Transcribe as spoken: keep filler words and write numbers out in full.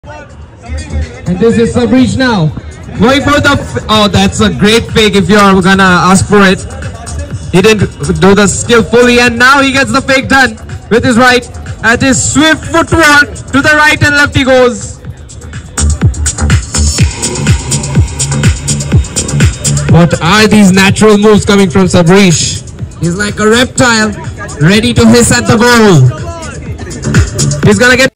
And this is Sabreesh now. Going for the... Oh, that's a great fake if you're gonna ask for it. He didn't do the skill fully, and now he gets the fake done with his right. At his swift footwork to the right, and left he goes. What are these natural moves coming from Sabreesh? He's like a reptile, ready to hiss at the goal. He's gonna get...